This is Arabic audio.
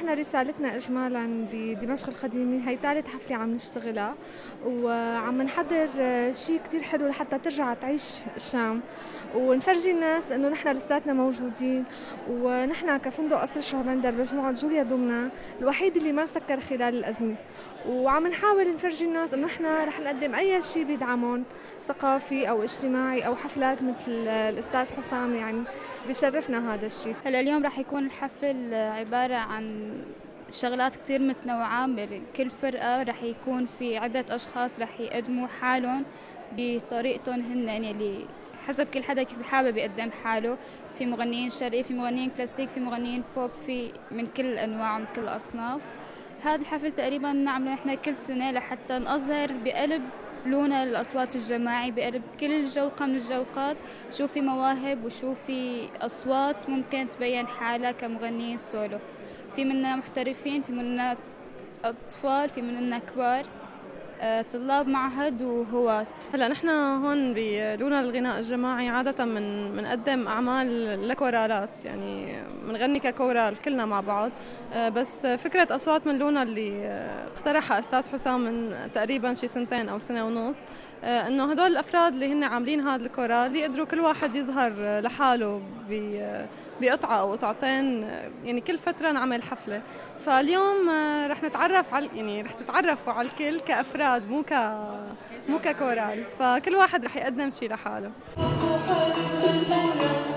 نحن رسالتنا إجمالا بدمشق القديمة هي ثالث حفلة عم نشتغلها، وعم نحضر شيء كتير حلو لحتى ترجع تعيش الشام ونفرجي الناس إنه نحن لساتنا موجودين. ونحن كفندق قصر شهبندر مجموعة جوليا دومنا الوحيد اللي ما سكر خلال الأزمة، وعم نحاول نفرجي الناس إنه نحن رح نقدم أي شيء بيدعمهم ثقافي أو اجتماعي أو حفلات مثل الأستاذ حسام، يعني بيشرفنا هذا الشيء. هلا اليوم راح يكون الحفل عبارة عن شغلات كتير متنوعة. بكل فرقة راح يكون في عدة أشخاص راح يقدموا حالهم بطريقتهم هن، يعني حسب كل حدا كيف حابب يقدم حاله. في مغنيين شرقي، في مغنيين كلاسيك، في مغنيين بوب، في من كل الأنواع ومن كل الأصناف. هذا الحفل تقريبا نعمله إحنا كل سنة لحتى نظهر بقلب لونا الأصوات الجماعي، بقلب كل جوقة من الجوقات شو في مواهب وشو في أصوات ممكن تبين حالها كمغنيين سولو. في منا محترفين، في منا أطفال، في منا كبار، طلاب معهد وهواة. هلا نحن هون بلونا للغناء الجماعي عادة بنقدم أعمال لكورالات، يعني بنغني ككورال كلنا مع بعض. بس فكرة أصوات من لونا اللي اقترحها أستاذ حسام من تقريبا شي سنتين أو سنة ونص، إنه هدول الأفراد اللي هن عاملين هذا الكورال يقدروا كل واحد يظهر لحاله بقطعة أو قطعتين، يعني كل فترة نعمل حفلة. فاليوم رح نتعرف على، يعني رح تتعرفوا على الكل كأفراد مو ككورال، فكل واحد رح يقدم شيء لحاله.